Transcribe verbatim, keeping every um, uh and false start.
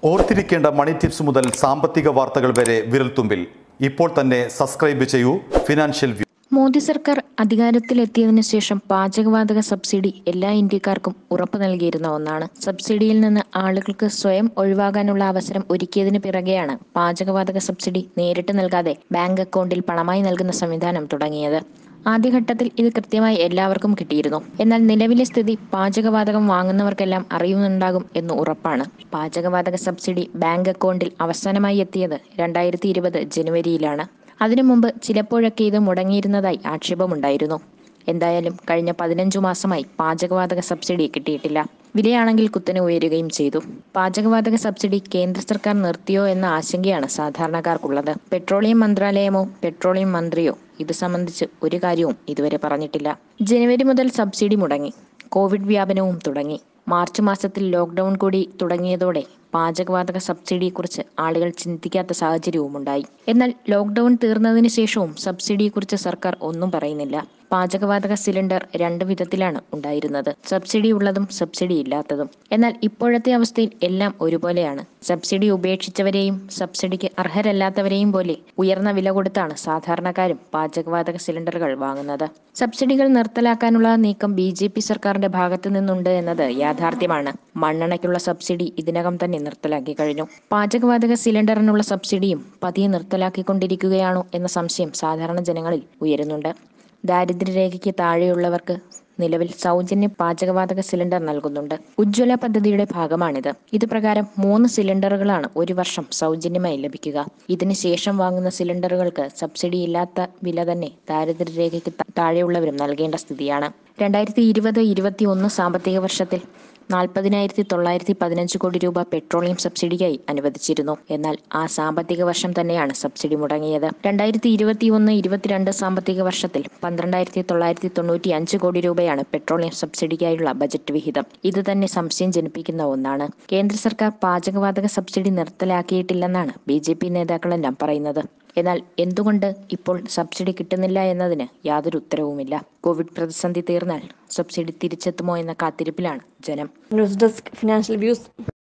ഓർത്തിരിക്കേണ്ട മണി ടിപ്സ് മുതൽ സാമ്പത്തിക വാർത്തകൾ വരെ വിരൽത്തുമ്പിൽ. ഇപ്പോൾ തന്നെ സബ്സ്ക്രൈബ് ചെയ്യൂ ഫിനാൻഷ്യൽ വ്യൂ. മോദി സർക്കാർ അധികാരത്തിലെത്തിയതിനു ശേഷം പാചകവാതക സബ്സിഡി എല്ലാ ഇന്ത്യക്കാർക്കും ഉറപ്പു നൽകിയിരുന്ന ഒന്നാണ്. സബ്സിഡിയിൽ നിന്ന് ആളുകൾക്ക് സ്വയം ഒഴിവാകാനുള്ള അവസരം ഒരുക്കിയതിനു പിറകെയാണ് പാചകവാതക സബ്സിഡി നേരിട്ട് നൽകാതെ ബാങ്ക് അക്കൗണ്ടിൽ പണമായി നൽകുന്ന സംവിധാനം തുടങ്ങിയത്. ആദ്യഘട്ടത്തിൽ ഇത് കൃത്യമായി എല്ലാവർക്കും കിട്ടിയിരുന്നു. എന്നാൽ നിലവിലെ സ്ഥിതി പാചകവാതകം വാങ്ങുന്നവർക്കെല്ലാം അറിയുന്നുണ്ടാകും എന്ന് ഉറപ്പാണ്. പാചകവാതക സബ്സിഡി ബാങ്ക് അക്കൗണ്ടിൽ അവസാനമായി എത്തിയത് രണ്ടായിരത്തി ഇരുപത് ജനുവരിയിലാണ്. അതിനു മുമ്പ് ചിലപ്പോഴൊക്കെ ഇത് മുടങ്ങിയിരുന്നതായി ആക്ഷേപമുണ്ടായിരുന്നു. എന്തായാലും കഴിഞ്ഞ പതിനഞ്ചു മാസമായി പാചകവാതക സബ്സിഡി കിട്ടിയിട്ടില്ല. വിലയാണെങ്കിൽ കുത്തനെ ഉയരുകയും ചെയ്തു. പാചകവാതക സബ്സിഡി കേന്ദ്ര സർക്കാർ നിർത്തിയോ എന്ന ആശങ്കയാണ് സാധാരണക്കാർക്കുള്ളത്. പെട്രോളിയം മന്ത്രാലയമോ പെട്രോളിയം മന്ത്രിയോ ഇത് സംബന്ധിച്ച് ഒരു കാര്യവും ഇതുവരെ പറഞ്ഞിട്ടില്ല. ജനുവരി മുതൽ സബ്സിഡി മുടങ്ങി. കോവിഡ് വ്യാപനവും തുടങ്ങി. മാർച്ച് മാസത്തിൽ ലോക്ക്ഡൌൺ കൂടി തുടങ്ങിയതോടെ പാചകവാതക സബ്സിഡിയെക്കുറിച്ച് ആളുകൾ ചിന്തിക്കാത്ത സാഹചര്യവുമുണ്ടായി. എന്നാൽ ലോക്ക്ഡൌൺ തീർന്നതിന് ശേഷവും സബ്സിഡിയെക്കുറിച്ച് സർക്കാർ ഒന്നും പറയുന്നില്ല. പാചകവാതക സിലിണ്ടർ രണ്ട് വിധത്തിലാണ് ഉണ്ടായിരുന്നത്, സബ്സിഡി ഉള്ളതും സബ്സിഡി ഇല്ലാത്തതും. എന്നാൽ ഇപ്പോഴത്തെ അവസ്ഥയിൽ എല്ലാം ഒരുപോലെയാണ്. സബ്സിഡി ഉപേക്ഷിച്ചവരെയും സബ്സിഡിക്ക് അർഹരല്ലാത്തവരെയും പോലെ ഉയർന്ന വില കൊടുത്താണ് സാധാരണക്കാരും പാചകവാതക സിലിണ്ടറുകൾ വാങ്ങുന്നത്. സബ്സിഡികൾ നിർത്തലാക്കാനുള്ള നീക്കം ബി ജെ പി സർക്കാരിന്റെ ഭാഗത്തു നിന്നുണ്ട് എന്നത് യാഥാർത്ഥ്യമാണ്. മണ്ണെണ്ണയ്ക്കുള്ള സബ്സിഡി ഇതിനകം തന്നെ നിർത്തലാക്കി കഴിഞ്ഞു. പാചകവാതക സിലിണ്ടറിനുള്ള സബ്സിഡിയും പതിയെ നിർത്തലാക്കിക്കൊണ്ടിരിക്കുകയാണോ എന്ന സംശയം സാധാരണ ജനങ്ങളിൽ ഉയരുന്നുണ്ട്. ദാരിദ്ര്യരേഖയ്ക്ക് താഴെയുള്ളവർക്ക് നിലവിൽ സൗജന്യ പാചകവാതക സിലിണ്ടർ നൽകുന്നുണ്ട്. ഉജ്ജ്വല പദ്ധതിയുടെ ഭാഗമാണിത്. ഇത് പ്രകാരം മൂന്ന് സിലിണ്ടറുകളാണ് ഒരു വർഷം സൗജന്യമായി ലഭിക്കുക. ഇതിന് ശേഷം വാങ്ങുന്ന സിലിണ്ടറുകൾക്ക് സബ്സിഡി ഇല്ലാത്ത വില തന്നെ ദാരിദ്ര്യരേഖയ്ക്ക് താഴെയുള്ളവരും നൽകേണ്ട സ്ഥിതിയാണ്. രണ്ടായിരത്തി ഇരുപത് ഇരുപത്തി ഒന്ന് സാമ്പത്തിക വർഷത്തിൽ നാൽപ്പതിനായിരത്തി തൊള്ളായിരത്തി പതിനഞ്ച് കോടി രൂപ പെട്രോളിയം സബ്സിഡിയായി അനുവദിച്ചിരുന്നു. എന്നാൽ ആ സാമ്പത്തിക വർഷം തന്നെയാണ് സബ്സിഡി മുടങ്ങിയത്. രണ്ടായിരത്തി ഇരുപത്തി ഒന്ന് ഇരുപത്തിരണ്ട് സാമ്പത്തിക വർഷത്തിൽ പന്ത്രണ്ടായിരത്തി തൊള്ളായിരത്തി തൊണ്ണൂറ്റി അഞ്ച് കോടി രൂപയാണ് പെട്രോളിയം സബ്സിഡിക്കായുള്ള ബജറ്റ് വിഹിതം. ഇത് തന്നെ സംശയം ജനിപ്പിക്കുന്ന ഒന്നാണ്. കേന്ദ്ര സർക്കാർ പാചകവാതക സബ്സിഡി നിർത്തലാക്കിയിട്ടില്ലെന്നാണ് ബി ജെ പി നേതാക്കളെല്ലാം പറയുന്നത്. എന്നാൽ എന്തുകൊണ്ട് ഇപ്പോൾ സബ്സിഡി കിട്ടുന്നില്ല എന്നതിന് യാതൊരു ഉത്തരവുമില്ല. കോവിഡ് പ്രതിസന്ധി തീർന്നാൽ സബ്സിഡി തിരിച്ചെത്തുമോ എന്ന കാത്തിരിപ്പിലാണ് ജനം. News desk financial views.